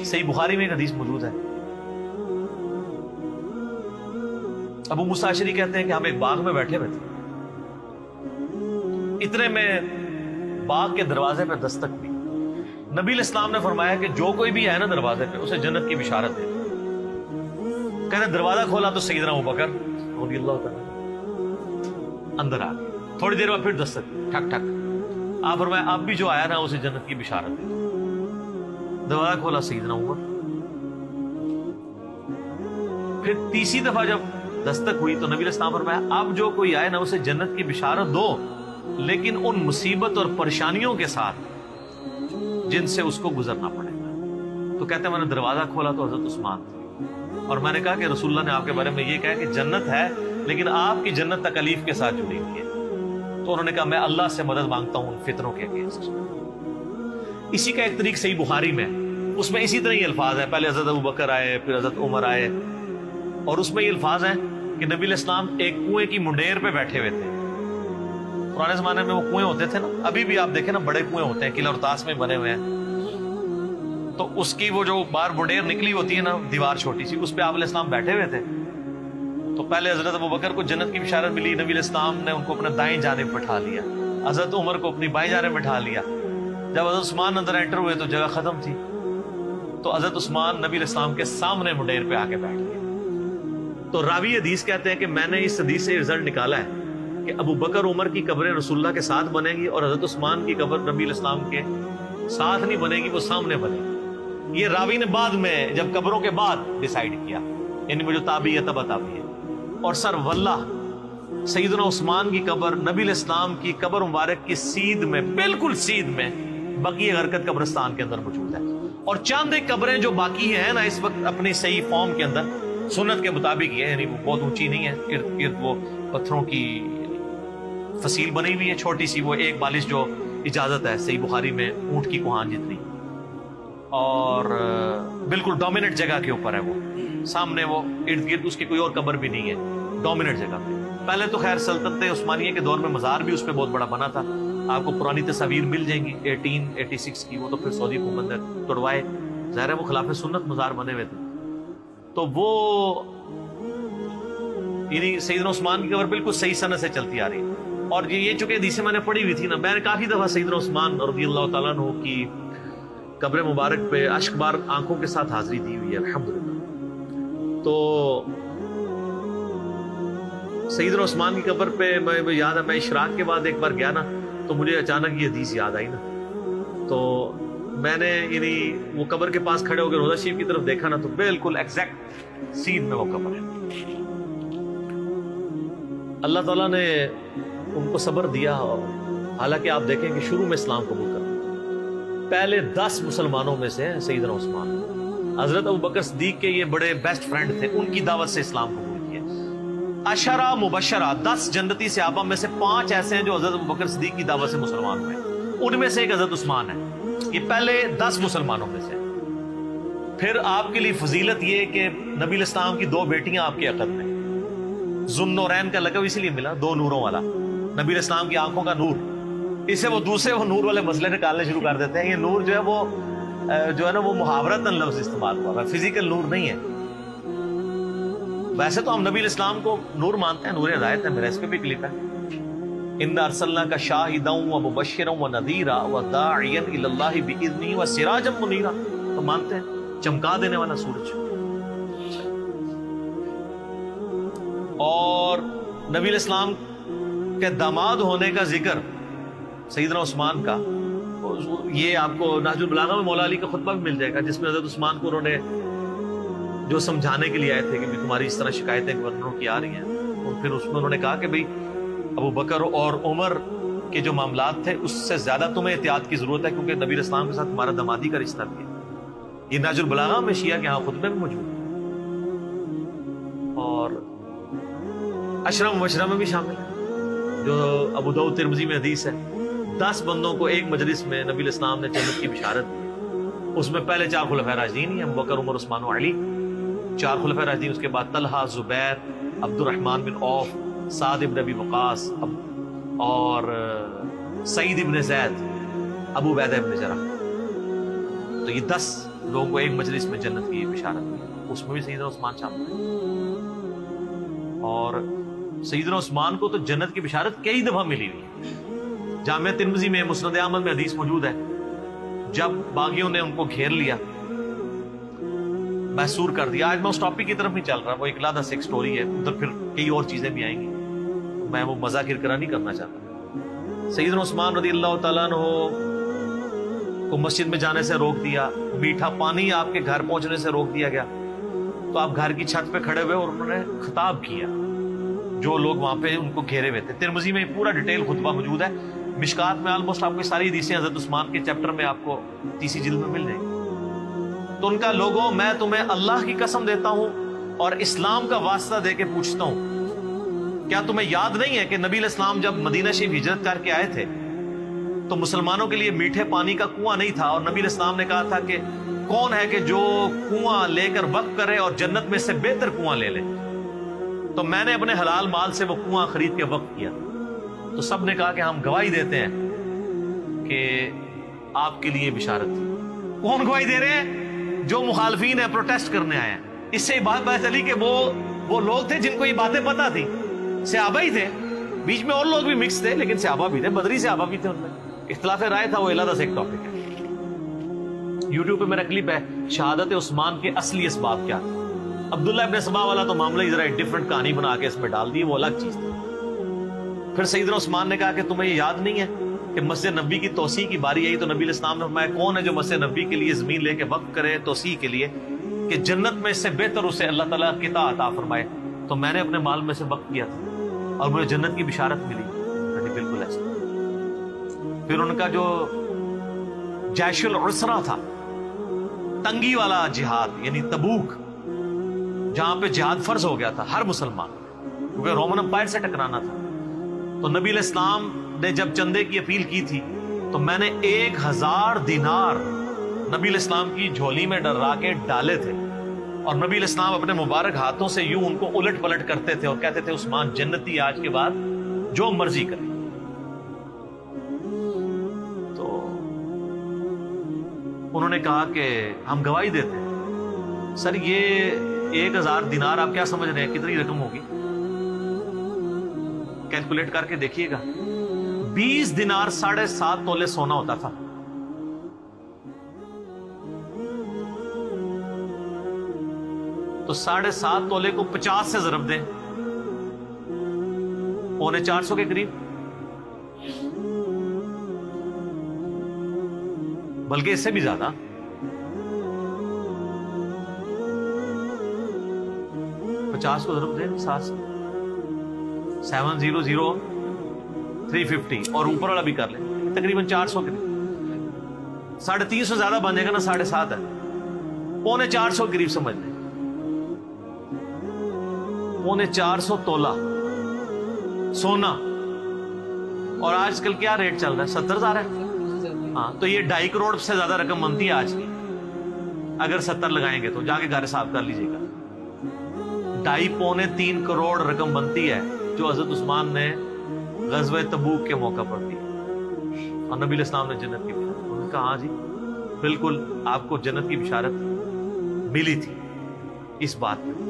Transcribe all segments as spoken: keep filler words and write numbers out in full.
सही बुखारी में एक हदीस मौजूद है। अबू मूसा अशरी कहते हैं कि हम एक बाग में बैठे हुए थे, इतने में बाग के दरवाजे पे दस्तक दी। नबी इस्लाम ने फरमाया कि जो कोई भी है ना दरवाजे पे उसे जन्नत की बिशारत दे। कहते दरवाजा खोला तो सैयदना अबू बकर रज़ियल्लाहु तआला अंदर आ गए। थोड़ी देर बाद फिर दस्तक ठक ठक। आप फरमाया अब भी जो आया ना उसे जन्नत की बिशारत दे। दरवाजा खोला सैयदना उमर। फिर तीसरी दफा जब दस्तक हुई तो नबी इस्लाम फरमाया अब जो कोई आए ना उसे जन्नत की बिशारत दो, लेकिन उन मुसीबत और परेशानियों के साथ जिनसे उसको गुजरना पड़ेगा। तो कहते हैं मैंने दरवाजा खोला तो हजरत उस्मान थे और मैंने कहा कि रसूलुल्लाह ने आपके बारे में ये कहा कि जन्नत है लेकिन आपकी जन्नत तकलीफ के साथ जुड़ी हुई है। तो उन्होंने कहा मैं अल्लाह से मदद मांगता हूं उन फितरों के अगेंस्ट। इसी का एक तरीक सही बुखारी में, उसमें इसी तरह ही अल्फाज है। पहले हजरत अबू बकर आए, फिर हजरत उमर आए, और उसमें ये अल्फाज हैं कि नबी इस्लाम एक कुएं की मुंडेर पे बैठे हुए थे। पुराने जमाने में वो कुएं होते थे ना, अभी भी आप देखें ना बड़े कुएं होते हैं, किला और ताश में बने हुए हैं। तो उसकी वो जो बाहर मुंडेर निकली होती है ना, दीवार छोटी सी, उस पे आप इस्लाम बैठे हुए थे। तो पहले हजरत अबू बकर को जन्नत की बिशारत मिली, नबी इस्लाम ने उनको अपने दाएं जानिब बैठा लिया, हजरत उमर को अपनी बाएं जानिब बैठा लिया। जब हजरत उस्मान अंदर एंटर हुए तो जगह खत्म थी, तो हजरत उस्मान नबी इस्लाम के सामने मुंडेर पे आके बैठ गए। तो रावी हदीस कहते हैं कि मैंने इस हदीस से रिजल्ट निकाला है कि अबू बकर उमर की कब्रें रसूलुल्लाह के साथ बनेगी और हजरत उस्मान की कब्र नबी इस्लाम के साथ नहीं बनेगी, वो सामने बनेगी। ये रावी ने बाद में जब कब्रों के बाद डिसाइड किया, इनमें जो ताबी है तब ताबी है। और सर वल्लाह सैयदना उस्मान की कब्र नबी इस्लाम की कब्र मुबारक की सीध में, बिल्कुल सीध में बकी गरकत कब्रिस्तान के अंदर मौजूद है। और चंद एक कब्रें जो बाकी हैं ना इस वक्त अपनी सही फॉर्म के अंदर सुन्नत के मुताबिक है, यानी वो बहुत ऊंची नहीं है, इर्द गिर्द वो पत्थरों की फसील बनी हुई है छोटी सी, वो एक बालिश जो इजाजत है सही बुखारी में ऊंट की कुहान जितनी, और बिल्कुल डोमिनेट जगह के ऊपर है वो, सामने वो इर्द गिर्द उसकी कोई और कब्र भी नहीं है, डोमिनेट जगह पे। पहले तो खैर सल्तनत उस्मानिया के दौर में मजार भी उस पर बहुत बड़ा बना था, आपको पुरानी तस्वीर मिल जाएंगी अठारह सौ छियासी की, वो तो फिर सऊदी हुकूमत ने तोड़वाए, ज़ाहिर है वो खिलाफ सुन्नत मजार बने हुए थे। तो वो यानी सैयदना उस्मान की कब्र बिल्कुल सही सनद से चलती आ रही है। और ये ये चूंकि हदीसें मैंने पढ़ी हुई थी ना, मैंने काफी दफा सैयदना उस्मान रज़ियल्लाहु तआला अन्हु की कब्र मुबारक पे अश्कबार आंखों के साथ हाजिरी दी हुई है अल्हम्दुलिल्लाह। तो सैयदना उस्मान की कब्र पे मैं याद है, मैं इशराक के बाद एक बार गया ना, तो मुझे अचानक ये हदीस याद आई ना, तो मैंने यानी वो कब्र के पास खड़े होकर रोजा शरीफ की तरफ देखा ना, तो बिल्कुल एग्जैक्ट सीन में वो कब्र है। अल्लाह ताला ने उनको सब्र दिया, हालांकि आप देखें कि शुरू में इस्लाम कबूल कर पहले दस मुसलमानों में से सैयदना उस्मान, हजरत अबू बकर सिद्दीक के ये बड़े बेस्ट फ्रेंड थे, उनकी दावत से इस्लाम कबूल किया। अशरा मुबशरा दस जन्नती सहाबा में से पांच ऐसे हैं जो हजरत अबू बकर सिद्दीक की दावत से मुसलमान हुए, उनमें से एक हजरत उस्मान है। ये पहले दस मुसलमानों में से। फिर आपके लिए फजीलत ये कि नबी इस्लाम की दो बेटियां आपके अक़द में, ज़ुन्नूरैन का लक़ब इसीलिए मिला, दो नूरों वाला, नबी इस्लाम की आंखों का नूर। इससे वो दूसरे वो नूर वाले मसले निकालने शुरू कर देते हैं। ये नूर जो है वो जो है ना वो मुहावरतन लफ्ज़ इस्तेमाल हुआ है, फिजिकल नूर नहीं है। वैसे तो हम नबी इस्लाम को नूर मानते हैं, नूर हिदायत है, मेरा इस पे भी क्लिप है, इन्ना अरसलनाका शाहिदन व मुबश्शिरन व नज़ीरा व दाइयन इलल्लाहि बिइज़्निही व सिराजम मुनीरा, तो मानते हैं चमका देने वाला सूरज। और नबी इस्लाम के दामाद होने का जिक्र सैयदना उस्मान का, ये आपको नाजुल बलागा में मौला अली का खुतबा भी मिल जाएगा, जिसमें हज़रत उस्मान को उन्होंने जो समझाने के लिए आए थे कि तुम्हारी इस तरह शिकायतें गवर्नरों की आ रही हैं, और फिर उसमें उन्होंने कहा कि भाई अबू बकर और उमर के जो मामलात थे उससे ज्यादा तुम्हें एहतियात की जरूरत है, क्योंकि नबी इस्लाम के साथ तुम्हारा दमादी का रिश्ता भी है। ये नाजुल बलागा में शिया के यहाँ खुतबे में मौजूद है, और अशरा मुबशरा में भी शामिल है, जो अबू दाऊद तिरमिज़ी में हदीस है, दस बंदों को एक मजलिस में नबी इस्लाम ने जन्नत की बिशारत दी। उसमें पहले चार खुलफाए राशिदीन ही, अबू बकर, उमर, उस्मान और अली, चार खुलफाए राशिदीन, उसके बाद Talha, Zubair, Abdurrahman bin Auf, Saad ibn Abi Waqqas और सईद इब्न ज़ैद, अबू उबैदा इब्न जरह। तो ये दस لوگوں کو ایک مجلس میں جنت کی بشارت دی، اس میں بھی سیدنا عثمان شامل تھے۔ اور سیدنا عثمان کو تو جنت کی بشارت کئی دفعہ ملی ہوئی ہے۔ جامع ترمذی میں، مسند احمد میں حدیث موجود ہے، جب باغیوں نے ان کو گھیر لیا، محصور کر دیا۔ آج میں اس ٹاپک کی طرف نہیں چل رہا، وہ ایک علیحدہ سے ایک سٹوری ہے، ادھر پھر کئی اور چیزیں بھی آئیں گی، میں وہ مزہ کرکرا نہیں کرنا چاہتا۔ سیدنا عثمان رضی اللہ تعالیٰ عنہ کو مسجد میں جانے سے روک دیا، میٹھا پانی آپ کے گھر پہنچنے سے روک دیا گیا، تو آپ گھر کی چھت پہ کھڑے ہوئے اور انہوں نے خطاب کیا جو لوگ وہاں پہ ان کو گھیرے ہوئے تھے۔ ترمذی میں پورا ڈیٹیل خطبہ موجود ہے، مشکات میں آلموسٹ آپ کو ساری حدیثیں حضرت عثمان کے چیپٹر میں آپ کو تیسری جلد میں مل جائیں گی۔ تو ان کا لوگوں، میں تمہیں اللہ کی قسم دیتا ہوں اور اسلام کا واسطہ دے کے پوچھتا ہوں، کیا تمہیں یاد نہیں ہے کہ نبی علیہ السلام جب مدینہ شریف ہجرت کر کے آئے تھے تو مسلمانوں کے لیے میٹھے پانی کا کنواں نہیں تھا، اور نبی علیہ السلام نے کہا تھا کہ کون ہے کہ جو کنواں لے کر وقف کرے اور جنت میں سے بہتر کنواں لے لے؟ تو میں نے اپنے حلال مال سے وہ کنواں خرید کے وقف کیا۔ تو سب نے کہا کہ ہم گواہی دیتے ہیں کہ آپ کے لیے بشارت تھی۔ کون گواہی دے رہے ہیں؟ جو مخالفین ہیں، پروٹیسٹ کرنے آئے ہیں۔ اس سے بات پتہ چلی کہ وہ وہ لوگ تھے جن کو یہ باتیں پتہ تھی، صحابہ ہی تھے، بیچ میں اور لوگ بھی مکس تھے لیکن صحابہ بھی تھے، بدری صحابہ بھی تھے، ان میں اختلاف رائے تھا، وہ علیحدہ سے ایک ٹاپک ہے۔ یوٹیوب پہ میرا کلپ ہے شہادت عثمان کے اصلی اسباب کیا تھے۔ عبداللہ ابن سبا والا تو معاملہ ہی ذرا ایک ڈفرنٹ کہانی بنا کے اس میں ڈال دی، وہ الگ چیز تھی۔ پھر سیدنا عثمان نے کہا کہ تمہیں یہ یاد نہیں ہے کہ مسجد نبی کی توسیع کی باری آئی تو نبی علیہ السلام نے فرمایا کون ہے جو مسجد نبی کے لیے زمین لے کے وقف کرے توسیع کے لیے کہ جنت میں اس سے بہتر اسے اللہ تعالیٰ قطع عطا فرمائے؟ تو میں نے اپنے مال میں سے وقف کیا تھا اور مجھے جنت کی بشارت ملی۔ بالکل ایسا۔ پھر ان کا جو جیش العسرہ تھا، تنگی والا جہاد، یعنی تبوک، جہاں پہ جہاد فرض ہو گیا تھا ہر مسلمان، کیونکہ رومن امپائر سے ٹکرانا تھا، تو نبی علیہ السلام نے جب چندے کی اپیل کی تھی تو میں نے ایک ہزار دینار نبی علیہ السلام کی جھولی میں ڈرا کے ڈالے تھے، اور نبی علیہ السلام اپنے مبارک ہاتھوں سے یوں ان کو الٹ پلٹ کرتے تھے اور کہتے تھے عثمان جنتی آج کے بعد جو مرضی کرے۔ تو انہوں نے کہا کہ ہم گواہی دیتے ہیں۔ سر یہ ایک ہزار دینار آپ کیا سمجھ رہے ہیں کتنی رقم ہوگی؟ کیلکولیٹ کر کے دیکھیے گا، بیس دینار ساڑھے سات تولے سونا ہوتا تھا۔ تو ساڑھے سات تولے کو پچاس سے ضرب دیں، پونے چار سو کے قریب، بلکہ اس سے بھی زیادہ۔ پچاس کو ضرب دیں سات سے، seven zero zero three fifty, اور اوپر والا بھی کر لیں، تقریباً چار سو کے قریب، ساڑھے تین سو زیادہ بن جائے گا نا، ساڑھے سات ہے، پونے چار سو قریب سمجھ لیں، پونے چار سو تولا سونا۔ اور آج کل کیا ریٹ چل رہا ہے؟ ستر ہزار ہے۔ ہاں، تو یہ ڈھائی کروڑ سے زیادہ رقم بنتی ہے آج کی، اگر ستر لگائیں گے تو جا کے گھر حساب کر لیجیے گا، ڈھائی پونے تین کروڑ رقم بنتی ہے جو حضرت عثمان نے غزوہ تبوک کے موقع پر دی، اور نبی علیہ السلام نے جنت کی بشارت۔ انہوں نے کہا ہاں جی بالکل آپ کو جنت کی بشارت ملی تھی اس بات میں۔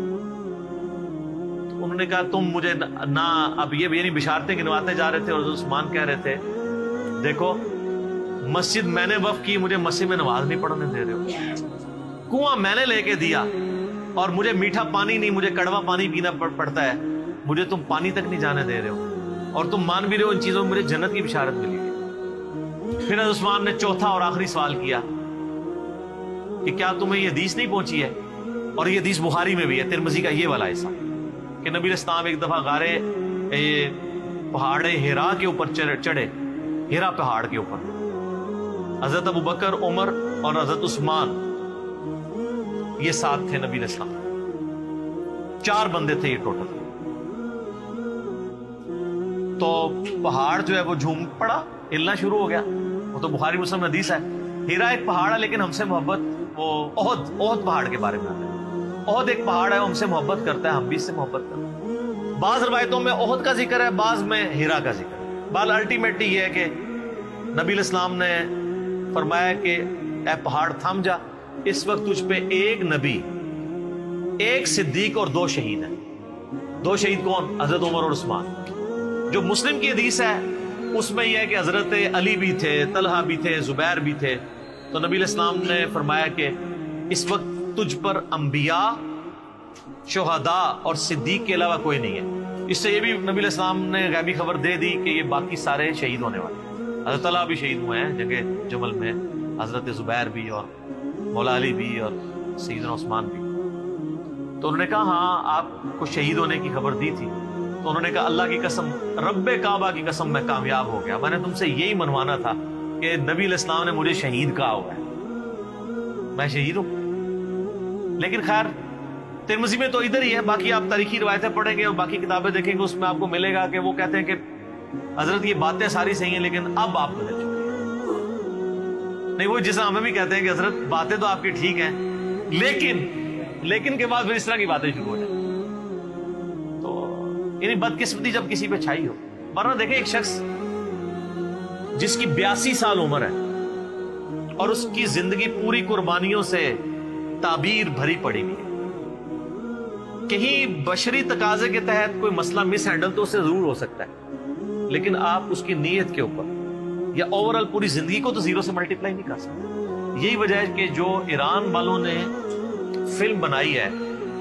انہوں نے کہا تم مجھے نہ اب یہ یعنی بشارتیں گنواتے جا رہے تھے، اور حضرت عثمان کہہ رہے تھے دیکھو مسجد میں نے وقف کی، مجھے مسجد میں نماز نہیں پڑھنے دے رہے ہو، کنواں میں نے لے کے دیا اور مجھے میٹھا پانی نہیں، مجھے کڑوا پانی پینا پڑتا ہے، مجھے تم پانی تک نہیں جانے دے رہے ہو، اور تم مان بھی رہے ہو ان چیزوں میں مجھے جنت کی بشارت ملی ہے۔ پھر حضرت عثمان نے چوتھا اور آخری سوال کیا کہ کیا تمہیں یہ حدیث نہیں پہنچی ہے؟ اور یہ حدیث بخاری میں بھی ہے، ترمذی کا یہ والا حصہ، کہ نبی علیہ السلام ایک دفعہ غارے پہاڑ ہیرا کے اوپر چڑھے، ہیرا پہاڑ کے اوپر، حضرت ابو بکر، عمر اور حضرت عثمان یہ ساتھ تھے نبی علیہ السلام، چار بندے تھے یہ ٹوٹل۔ تو پہاڑ جو ہے وہ جھوم پڑا، ہلنا شروع ہو گیا، وہ تو بخاری مسلم حدیث ہے۔ ہیرا ایک پہاڑ ہے لیکن ہم سے محبت، وہ احد احد پہاڑ کے بارے میں آتا ہے، احد ایک پہاڑ ہے، ہم سے محبت کرتا ہے، ہم بھی اس سے محبت کرتے ہیں۔ بعض روایتوں میں احد کا ذکر ہے، بعض میں ہیرا کا ذکر ہے۔ بال الٹیمیٹلی یہ ہے کہ نبی علیہ السلام نے فرمایا کہ اے پہاڑ تھم جا، اس وقت تجھ پہ ایک نبی، ایک صدیق اور دو شہید ہیں۔ دو شہید کون؟ حضرت عمر اور عثمان۔ جو مسلم کی حدیث ہے اس میں یہ ہے کہ حضرت علی بھی تھے، طلحہ بھی تھے، زبیر بھی تھے۔ تو نبی علیہ السلام نے فرمایا کہ اس وقت تجھ پر انبیاء، شہداء اور صدیق کے علاوہ کوئی نہیں ہے۔ اس سے یہ بھی نبی علیہ السلام نے غیبی خبر دے دی کہ یہ باقی سارے شہید ہونے والے ہیں۔ حضرت طلحہ بھی شہید ہوئے ہیں جنگ جمل میں، حضرت زبیر بھی اور مولا علی بھی اور سیدنا عثمان بھی۔ تو انہوں نے کہا ہاں آپ کو شہید ہونے کی خبر دی تھی۔ تو انہوں نے کہا اللہ کی قسم، رب کعبہ کی قسم، میں کامیاب ہو گیا۔ میں نے تم سے یہی منوانا تھا کہ نبی علیہ السلام نے مجھے شہید کہا ہوا ہے، میں شہید ہوں۔ لیکن خیر ترمذی میں تو ادھر ہی ہے، باقی آپ تاریخی روایتیں پڑھیں گے اور باقی کتابیں دیکھیں گے، اس میں آپ کو ملے گا کہ وہ کہتے ہیں کہ حضرت یہ باتیں ساری صحیح ہیں لیکن اب آپ بدل چکے ہیں۔ نہیں، وہ جیسا ہمیں بھی کہتے ہیں کہ حضرت باتیں تو آپ کی ٹھیک ہیں لیکن لیکن کے بعد پھر اس طرح کی باتیں شروع ہو جائیں۔ تو یعنی بدقسمتی جب کسی پہ چھائی ہو، ورنہ دیکھیں ایک شخص جس کی بیاسی سال عمر ہے اور اس کی زندگی پوری قربانیوں سے تعبیر بھری پڑی ہوئی ہے، کہیں بشری تقاضے کے تحت کوئی مسئلہ مس ہینڈل تو اس سے ضرور ہو سکتا ہے، لیکن آپ اس کی نیت کے اوپر یا اوورآل پوری زندگی کو تو زیرو سے ملٹیپلائی نہیں کر سکتے۔ یہی وجہ ہے کہ جو ایران والوں نے فلم بنائی ہے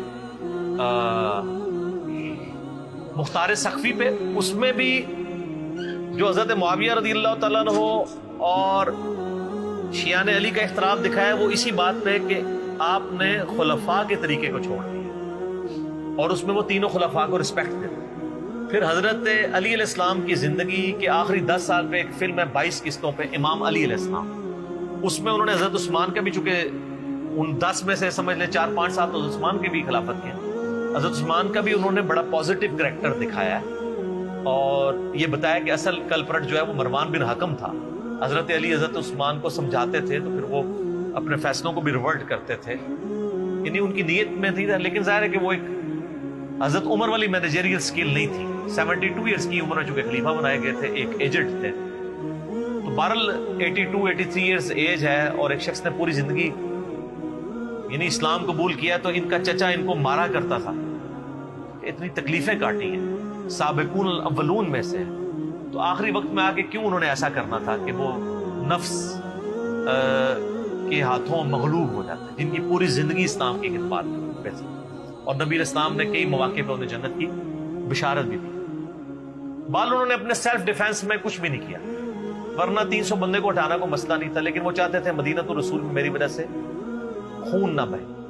مختار سقفی پہ، اس میں بھی جو حضرت معاویہ رضی اللہ تعالیٰ عنہ اور شیعان علی کا اختلاف دکھایا ہے وہ اسی بات پہ کہ آپ نے خلفاء کے طریقے کو چھوڑ دیا اور اس میں وہ تینوں خلفاء کو رسپیکٹ دیتے۔ پھر حضرت علی علیہ السلام کی زندگی کے آخری دس سال پہ ایک فلم ہے بائیس قسطوں پہ، امام علی علیہ السلام، اس میں انہوں نے حضرت عثمان کا بھی، چونکہ ان دس میں سے سمجھ لیں چار پانچ سال تو حضرت عثمان کے بھی خلافت کیا، حضرت عثمان کا بھی انہوں نے بڑا پازیٹیو کریکٹر دکھایا ہے اور یہ بتایا کہ اصل کلپرٹ جو ہے وہ مروان بن حکم تھا۔ حضرت علی حضرت عثمان کو سمجھاتے تھے تو پھر وہ اپنے فیصلوں کو بھی ریورٹ کرتے تھے، یعنی ان کی نیت میں تھی، لیکن ظاہر ہے کہ وہ ایک حضرت عمر والی مینیجریل سکل نہیں تھی۔ سیونٹی ٹو ایئرس کی عمر میں چونکہ خلیفہ بنائے گئے تھے، ایک ایجنٹ تھے، تو بہرحال eighty two eighty three years age ہے اور ایک شخص نے پوری زندگی یعنی اسلام قبول کیا، تو ان کا چچا ان کو مارا کرتا تھا، اتنی تکلیفیں کاٹی ہیں، سابقون الاولون میں سے، تو آخری وقت میں آ کے کیوں انہوں نے ایسا کرنا تھا کہ وہ نفس کے ہاتھوں مغلوب ہو جاتے ہیں، جن کی پوری زندگی اسلام کی خدمات پہ تھی اور نبی علیہ السلام نے کئی مواقع پہ انہیں جنت کی بشارت بھی دی۔ بال انہوں نے اپنے سیلف ڈیفenس میں کچھ بھی نہیں کیا، ورنہ تین سو بندے کو ہٹانا کو مسئلہ نہیں تھا، لیکن وہ چاہتے تھے مدینہ تو رسول میں میری وجہ سے خون نہ بہے۔